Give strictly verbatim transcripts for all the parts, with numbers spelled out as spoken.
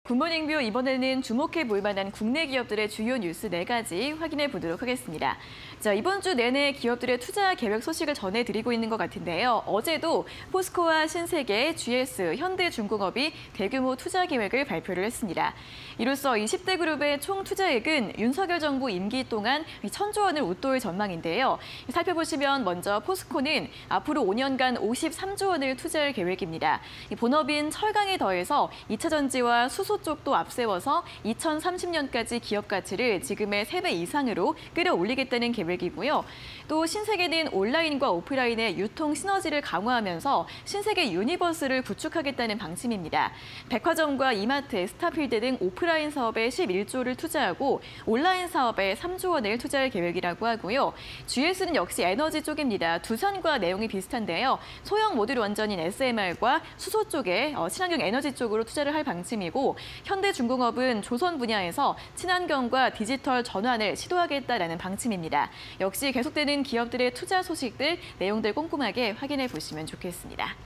굿모닝 뷰 이번에는 주목해 볼 만한 국내 기업들의 주요 뉴스 네 가지 확인해 보도록 하겠습니다. 자, 이번 주 내내 기업들의 투자 계획 소식을 전해드리고 있는 것 같은데요. 어제도 포스코와 신세계, 지에스, 현대중공업이 대규모 투자 계획을 발표를 했습니다. 이로써 이십 대 그룹의 총 투자액은 윤석열 정부 임기 동안 천조 원을 웃돌 전망인데요. 살펴보시면 먼저 포스코는 앞으로 오 년간 오십삼조 원을 투자할 계획입니다. 본업인 철강에 더해서 이차 전지와 수소 쪽도 앞세워서 이천삼십 년까지 기업 가치를 지금의 세 배 이상으로 끌어올리겠다는 계획이고요. 또 신세계는 온라인과 오프라인의 유통 시너지를 강화하면서 신세계 유니버스를 구축하겠다는 방침입니다. 백화점과 이마트, 스타필드 등 오프라인 사업에 십일조를 투자하고 온라인 사업에 삼조 원을 투자할 계획이라고 하고요. 지에스는 역시 에너지 쪽입니다. 두산과 내용이 비슷한데요. 소형 모듈 원전인 에스엠알과 수소 쪽에 친환경 에너지 쪽으로 투자를 할 방침이고 현대중공업은 조선 분야에서 친환경과 디지털 전환을 시도하겠다라는 방침입니다. 역시 계속되는 기업들의 투자 소식들, 내용들 꼼꼼하게 확인해 보시면 좋겠습니다.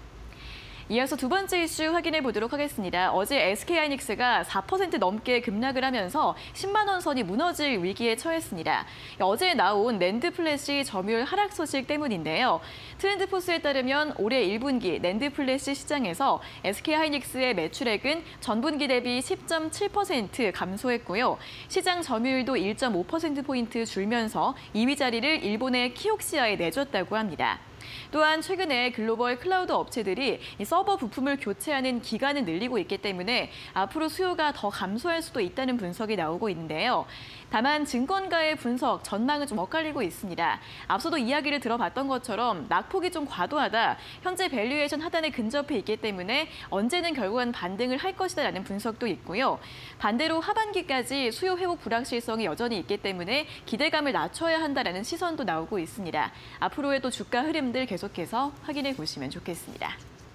이어서 두 번째 이슈 확인해 보도록 하겠습니다. 어제 에스케이하이닉스가 사 퍼센트 넘게 급락을 하면서 십만 원 선이 무너질 위기에 처했습니다. 어제 나온 낸드 플래시 점유율 하락 소식 때문인데요. 트렌드포스에 따르면 올해 일 분기 낸드 플래시 시장에서 에스케이하이닉스의 매출액은 전분기 대비 십 점 칠 퍼센트 감소했고요. 시장 점유율도 일 점 오 퍼센트 포인트 줄면서 이 위 자리를 일본의 키옥시아에 내줬다고 합니다. 또한 최근에 글로벌 클라우드 업체들이 서버 부품을 교체하는 기간을 늘리고 있기 때문에 앞으로 수요가 더 감소할 수도 있다는 분석이 나오고 있는데요. 다만 증권가의 분석, 전망은 좀 엇갈리고 있습니다. 앞서도 이야기를 들어봤던 것처럼 낙폭이 좀 과도하다, 현재 밸류에이션 하단에 근접해 있기 때문에 언제는 결국은 반등을 할 것이다라는 분석도 있고요. 반대로 하반기까지 수요 회복 불확실성이 여전히 있기 때문에 기대감을 낮춰야 한다라는 시선도 나오고 있습니다. 앞으로의 또 주가 흐름들 계속해서 확인해 보시면 좋겠습니다.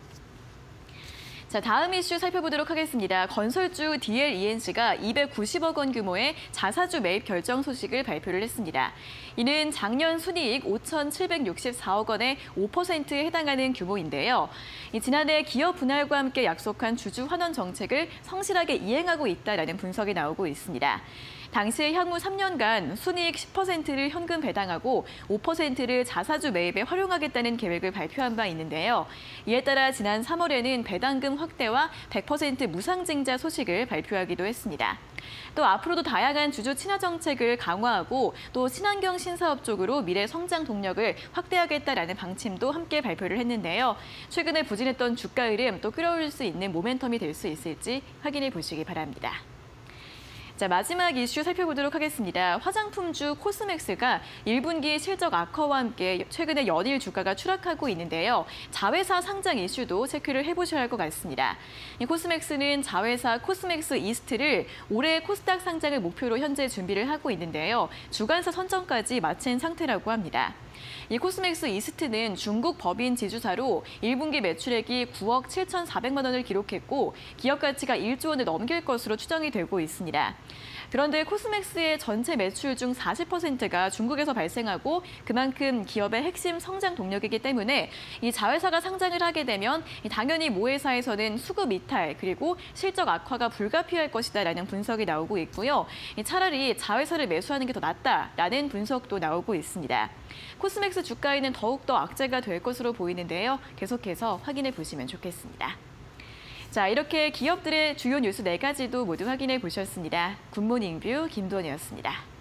자, 다음 이슈 살펴보도록 하겠습니다. 건설주 디엘이엔씨가 이백구십억 원 규모의 자사주 매입 결정 소식을 발표를 했습니다. 이는 작년 순이익 오천칠백육십사억 원의 오 퍼센트에 해당하는 규모인데요. 지난해 기업 분할과 함께 약속한 주주 환원 정책을 성실하게 이행하고 있다라는 분석이 나오고 있습니다. 당시 향후 삼 년간 순이익 십 퍼센트를 현금 배당하고 오 퍼센트를 자사주 매입에 활용하겠다는 계획을 발표한 바 있는데요. 이에 따라 지난 삼월에는 배당금 확대와 백 퍼센트 무상증자 소식을 발표하기도 했습니다. 또 앞으로도 다양한 주주 친화 정책을 강화하고 또 친환경 신사업 쪽으로 미래 성장 동력을 확대하겠다라는 방침도 함께 발표를 했는데요. 최근에 부진했던 주가 흐름 또 끌어올릴 수 있는 모멘텀이 될 수 있을지 확인해 보시기 바랍니다. 자, 마지막 이슈 살펴보도록 하겠습니다. 화장품주 코스맥스가 일 분기 실적 악화와 함께 최근에 연일 주가가 추락하고 있는데요. 자회사 상장 이슈도 체크를 해보셔야 할 것 같습니다. 이 코스맥스는 자회사 코스맥스 이스트를 올해 코스닥 상장을 목표로 현재 준비를 하고 있는데요. 주관사 선정까지 마친 상태라고 합니다. 이 코스맥스 이스트는 중국 법인 지주사로 일 분기 매출액이 구억 칠천사백만 원을 기록했고 기업 가치가 일조 원을 넘길 것으로 추정이 되고 있습니다. 그런데 코스맥스의 전체 매출 중 사십 퍼센트가 중국에서 발생하고 그만큼 기업의 핵심 성장 동력이기 때문에 이 자회사가 상장을 하게 되면 당연히 모회사에서는 수급 이탈 그리고 실적 악화가 불가피할 것이다라는 분석이 나오고 있고요. 차라리 자회사를 매수하는 게 더 낫다라는 분석도 나오고 있습니다. 코스맥스 주가에는 더욱더 악재가 될 것으로 보이는데요. 계속해서 확인해 보시면 좋겠습니다. 자, 이렇게 기업들의 주요 뉴스 네 가지도 모두 확인해 보셨습니다. 굿모닝 뷰 김도원이었습니다.